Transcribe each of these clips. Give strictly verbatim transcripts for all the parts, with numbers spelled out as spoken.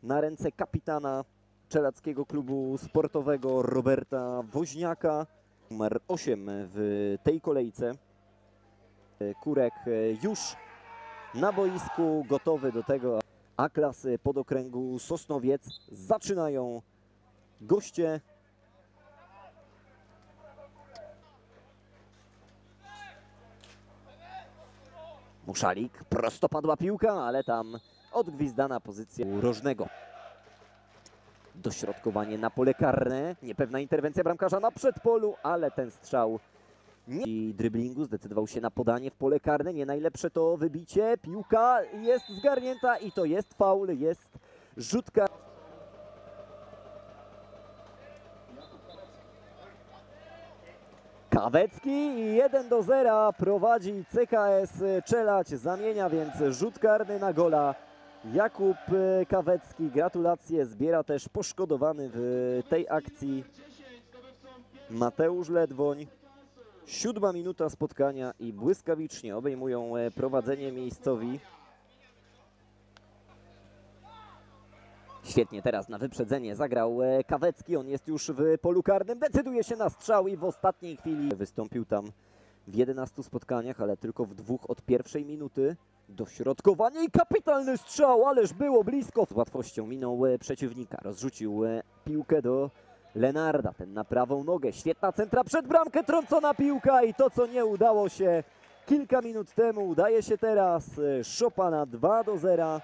na ręce kapitana czeladskiego klubu sportowego Roberta Woźniaka. Numer osiem w tej kolejce. Kurek już na boisku, gotowy do tego. A klasy podokręgu Sosnowiec zaczynają goście. Muszalik, prosto padła piłka, ale tam odgwizdana pozycja rożnego. Dośrodkowanie na pole karne, niepewna interwencja bramkarza na przedpolu, ale ten strzał nie. I dryblingu zdecydował się na podanie w pole karne, nie najlepsze to wybicie, piłka jest zgarnięta i to jest faul, jest rzutka. Kawecki jeden do zera prowadzi C K S Czeladź, zamienia więc rzut karny na gola. Jakub Kawecki, gratulacje, zbiera też poszkodowany w tej akcji Mateusz Ledwoń. Siódma minuta spotkania i błyskawicznie obejmują prowadzenie miejscowi. Świetnie teraz na wyprzedzenie zagrał Kawecki, on jest już w polu karnym, decyduje się na strzał i w ostatniej chwili wystąpił tam w jedenastu spotkaniach, ale tylko w dwóch od pierwszej minuty. Dośrodkowanie i kapitalny strzał, ależ było blisko. Z łatwością minął przeciwnika, rozrzucił piłkę do Lenarda, ten na prawą nogę, świetna centra przed bramkę, trącona piłka i to, co nie udało się kilka minut temu, udaje się teraz. Szopa na dwa do zera.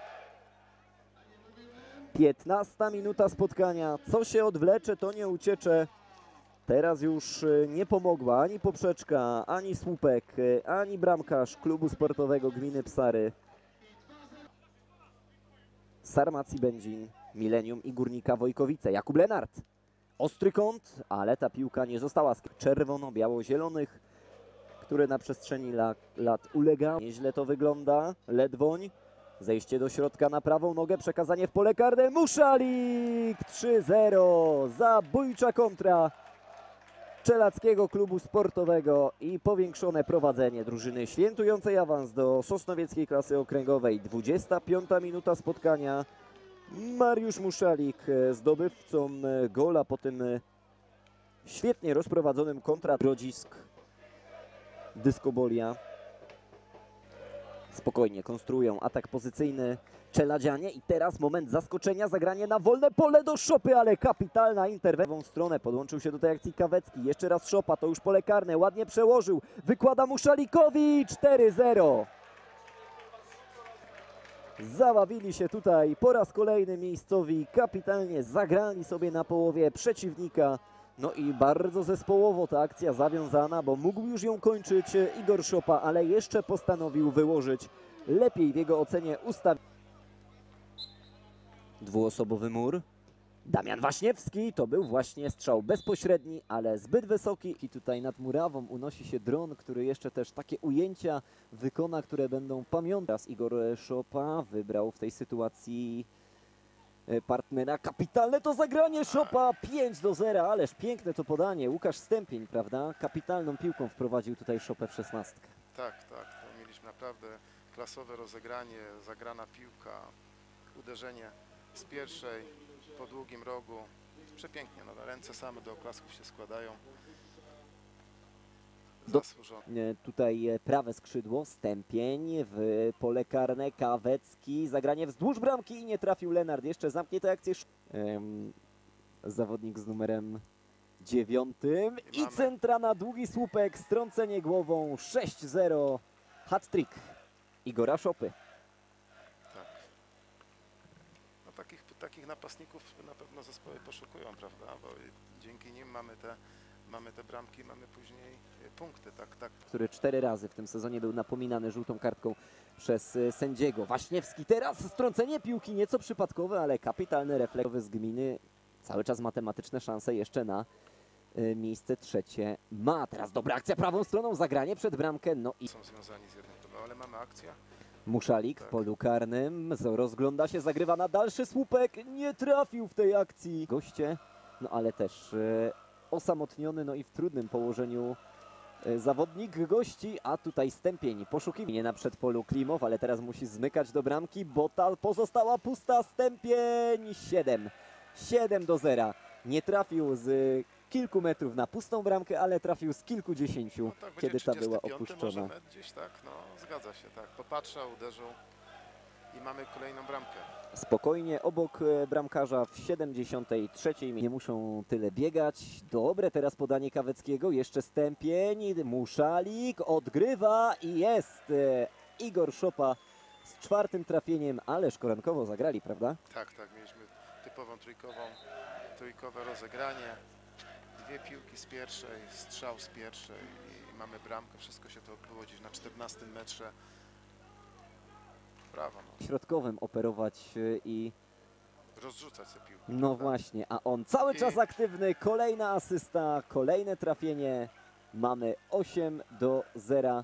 piętnasta minuta spotkania, co się odwlecze, to nie uciecze. Teraz już nie pomogła ani poprzeczka, ani słupek, ani bramkarz klubu sportowego Gminy Psary. Sarmacji Będzin, Milenium i Górnika Wojkowice. Jakub Lenart. Ostry kąt, ale ta piłka nie została z czerwono-biało-zielonych, które na przestrzeni lat, lat ulegały. Nieźle to wygląda. Ledwoń. Zejście do środka na prawą nogę, przekazanie w pole karne. Muszalik trzy zero. Zabójcza kontra czeladźskiego klubu sportowego i powiększone prowadzenie drużyny świętującej awans do sosnowieckiej klasy okręgowej. dwudziesta piąta minuta spotkania. Mariusz Muszalik, zdobywcą gola po tym świetnie rozprowadzonym kontra Grodzisk Dyskobolia. Spokojnie konstruują atak pozycyjny czeladzianie i teraz moment zaskoczenia, zagranie na wolne pole do Szopy, ale kapitalna interwencja. W lewą stronę podłączył się do tej akcji Kawecki, jeszcze raz Szopa, to już pole karne, ładnie przełożył, wykłada Muszalikowi cztery zero. Zabawili się tutaj po raz kolejny miejscowi, kapitalnie zagrali sobie na połowie przeciwnika. No i bardzo zespołowo ta akcja zawiązana, bo mógł już ją kończyć Igor Szopa, ale jeszcze postanowił wyłożyć lepiej w jego ocenie ustawienie. Dwuosobowy mur. Damian Waśniewski, to był właśnie strzał bezpośredni, ale zbyt wysoki. I tutaj nad murawą unosi się dron, który jeszcze też takie ujęcia wykona, które będą pamiątać. Teraz Igor Szopa wybrał w tej sytuacji partnera. Kapitalne to zagranie Szopa, pięć do zera, ależ piękne to podanie. Łukasz Stępień, prawda? Kapitalną piłką wprowadził tutaj Szopę w szesnastkę. Tak, tak, to mieliśmy naprawdę klasowe rozegranie, zagrana piłka, uderzenie z pierwszej po długim rogu. Przepięknie, no, ręce same do oklasków się składają. Do, tutaj prawe skrzydło, Stępień w pole karne, Kawecki, zagranie wzdłuż bramki i nie trafił Lenard. Jeszcze zamknie tę akcję um, zawodnik z numerem dziewiątym i, i centra na długi słupek, strącenie głową, sześć zero, hat-trick Igora Szopy. Tak. No, takich, takich napastników na pewno zespoły poszukują, prawda, bo dzięki nim mamy te Mamy te bramki, mamy później punkty, tak, tak. Który cztery razy w tym sezonie był napominany żółtą kartką przez sędziego. Waśniewski teraz strącenie piłki, nieco przypadkowe, ale kapitalny refleks z Gminy. Cały czas matematyczne szanse jeszcze na y, miejsce trzecie ma. Teraz dobra akcja prawą stroną, zagranie przed bramkę. No i są związani z jednym, ale mamy akcję. Muszalik tak. W polu karnym, rozgląda się, zagrywa na dalszy słupek, nie trafił w tej akcji. Goście, no ale też... Y, osamotniony, no i w trudnym położeniu e, zawodnik gości, a tutaj Stępień poszukiwanie na przedpolu Klimow, ale teraz musi zmykać do bramki, bo ta pozostała pusta. Stępień siedem. siedem do zera. Nie trafił z kilku metrów na pustą bramkę, ale trafił z kilkudziesięciu, No tak, będzie kiedy ta była trzydziesty piąty opuszczona. może metr gdzieś, tak, no zgadza się, tak. Popatrzał, uderzył i mamy kolejną bramkę. Spokojnie obok e, bramkarza w siedemdziesiątej trzeciej. Nie muszą tyle biegać. Dobre teraz podanie Kaweckiego. Jeszcze Stępień. Muszalik odgrywa i jest e, Igor Szopa z czwartym trafieniem, ale szkorankowo zagrali, prawda? Tak, tak, mieliśmy typową trójkową, trójkowe rozegranie. Dwie piłki z pierwszej, strzał z pierwszej i mamy bramkę. Wszystko się to odbyło gdzieś na czternastym metrze. Brawo, no. Środkowym operować e, i Rozrzucać te piłki. no prawda? właśnie, a on cały I- czas aktywny. Kolejna asysta, kolejne trafienie. Mamy osiem do zera.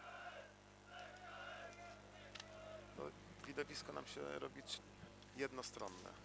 No, widowisko nam się robić jednostronne.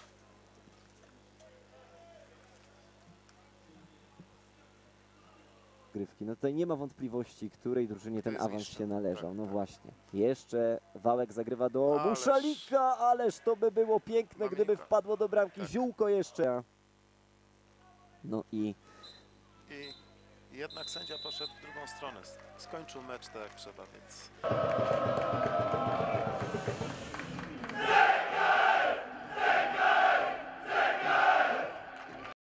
Grywki. No tutaj nie ma wątpliwości, której drużynie ten jest awans mistrzem. się należał. Tak, No tak. właśnie. Jeszcze Wałek zagrywa do Ależ- Muszalika, ależ to by było piękne, Mamy gdyby Nika. wpadło do bramki. Tak. Ziółko jeszcze. No i I jednak sędzia poszedł w drugą stronę. Skończył mecz tak jak trzeba, więc